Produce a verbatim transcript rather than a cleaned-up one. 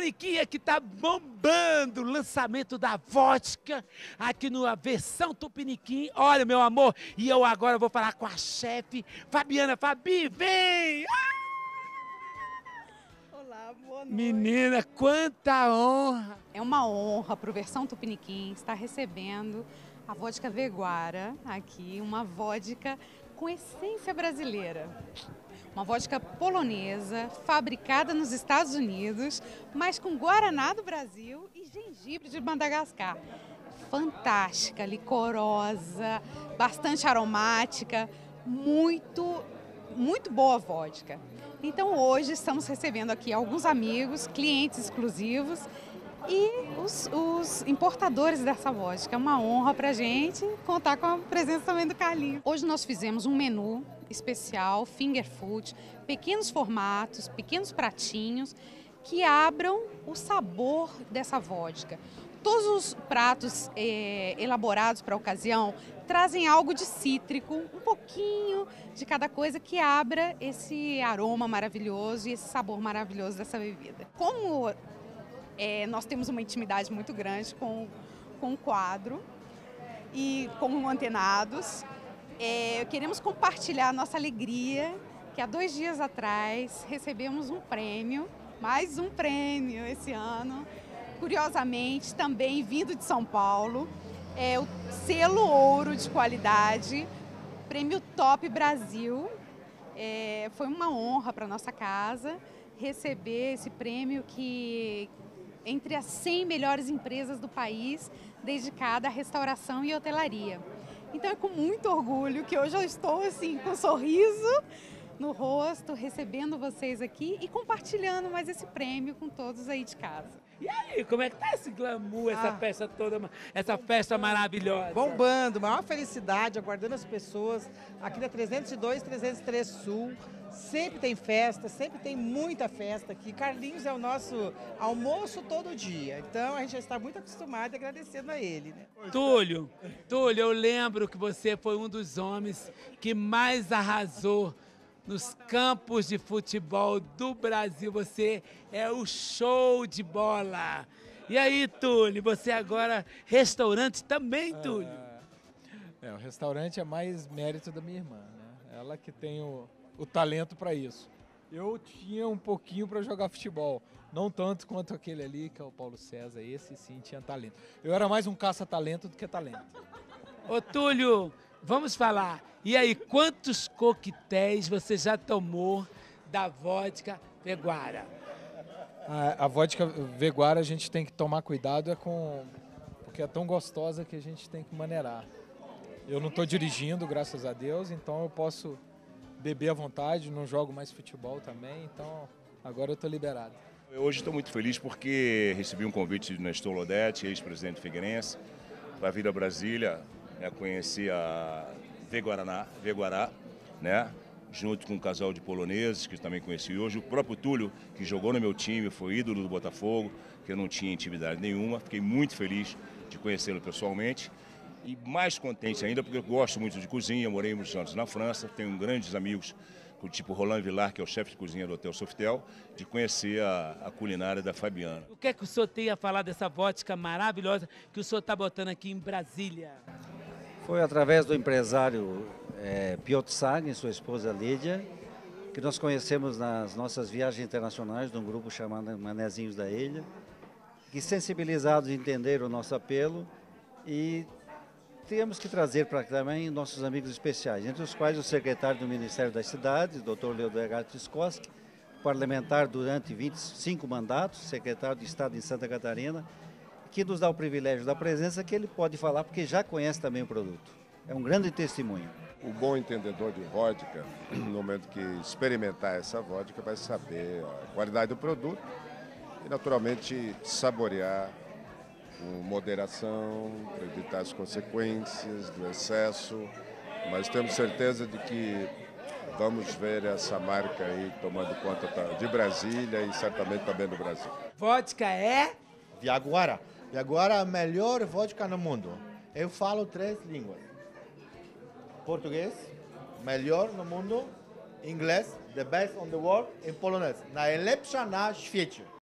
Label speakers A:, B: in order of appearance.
A: Tupiniquim que tá bombando o lançamento da vodka aqui na versão Tupiniquim. Olha, meu amor, e eu agora vou falar com a chefe Fabiana. Fabi, vem! Ah!
B: Olá, boa noite.
A: Menina, quanta honra!
B: É uma honra para o Versão Tupiniquim estar recebendo a vodka Veguara aqui, uma vodka com essência brasileira. Uma vodka polonesa, fabricada nos Estados Unidos, mas com guaraná do Brasil e gengibre de Madagascar. Fantástica, licorosa, bastante aromática, muito, muito boa vodka. Então hoje estamos recebendo aqui alguns amigos, clientes exclusivos e os, os importadores dessa vodka. É uma honra para a gente contar com a presença também do Carlinhos. Hoje nós fizemos um menu especial, finger food, pequenos formatos, pequenos pratinhos que abram o sabor dessa vodka. Todos os pratos eh, elaborados para a ocasião trazem algo de cítrico, um pouquinho de cada coisa que abra esse aroma maravilhoso e esse sabor maravilhoso dessa bebida. Como eh, nós temos uma intimidade muito grande com, com o quadro e com o Antenados, eh, queremos compartilhar a nossa alegria que há dois dias atrás recebemos um prêmio, mais um prêmio esse ano, curiosamente, também vindo de São Paulo, é o selo ouro de qualidade, prêmio Top Brasil. É, foi uma honra para a nossa casa receber esse prêmio que entre as cem melhores empresas do país dedicada à restauração e hotelaria. Então é com muito orgulho que hoje eu estou assim com um sorriso no rosto, recebendo vocês aqui e compartilhando mais esse prêmio com todos aí de casa.
A: E aí, como é que tá esse glamour, essa
C: Ah.
A: festa toda, essa festa maravilhosa?
C: Bombando, maior felicidade, aguardando as pessoas aqui da trezentos e dois, trezentos e três Sul. Sempre tem festa, sempre tem muita festa aqui. Carlinhos é o nosso almoço todo dia. Então a gente já está muito acostumado e agradecendo a ele, né?
A: Túlio, Túlio, eu lembro que você foi um dos homens que mais arrasou nos campos de futebol do Brasil. Você é o show de bola. E aí, Túlio, você agora restaurante também, Túlio?
D: É, o restaurante é mais mérito da minha irmã, né? Ela que tem o, o talento para isso. Eu tinha um pouquinho para jogar futebol, não tanto quanto aquele ali, que é o Paulo César. Esse sim tinha talento. Eu era mais um caça-talento do que talento.
A: Ô, Túlio, vamos falar. E aí, quantos coquetéis você já tomou da vodka Veguara?
D: A, a vodka Veguara a gente tem que tomar cuidado é com, porque é tão gostosa que a gente tem que maneirar. Eu não estou dirigindo, graças a Deus, então eu posso beber à vontade, não jogo mais futebol também, então agora eu estou liberado.
E: Eu hoje estou muito feliz porque recebi um convite do Nestor Lodete, ex-presidente do Figueirense, para vir a Brasília, né, conhecer a Veguaraná, Veguará, né, junto com um casal de poloneses que eu também conheci hoje, o próprio Túlio, que jogou no meu time, foi ídolo do Botafogo, que eu não tinha intimidade nenhuma. Fiquei muito feliz de conhecê-lo pessoalmente e mais contente ainda porque eu gosto muito de cozinha, morei muitos anos na França, tenho grandes amigos, tipo Roland Villar, que é o chefe de cozinha do Hotel Sofitel, de conhecer a, a culinária da Fabiana.
A: O que é que o senhor tem a falar dessa vodka maravilhosa que o senhor está botando aqui em Brasília?
F: Foi através do empresário é, Piotr Sag e sua esposa Lídia, que nós conhecemos nas nossas viagens internacionais de um grupo chamado Manezinhos da Ilha, que sensibilizados entenderam o nosso apelo e temos que trazer para cá também nossos amigos especiais, entre os quais o secretário do Ministério das Cidades, doutor Leodegar Triskoski, parlamentar durante vinte e cinco mandatos, secretário de Estado em Santa Catarina, que nos dá o privilégio da presença, que ele pode falar porque já conhece também o produto. É um grande testemunho.
G: O bom entendedor de vodka, no momento que experimentar essa vodka, vai saber a qualidade do produto e, naturalmente, saborear com moderação, para evitar as consequências do excesso. Mas temos certeza de que vamos ver essa marca aí tomando conta de Brasília e certamente também do Brasil.
A: Vodka é?
H: Veguara. Veguara é a melhor vodka no mundo. Eu falo três línguas. Português, melhor no mundo. Inglês, the best on the world. E polonês, najlepsza na świecie.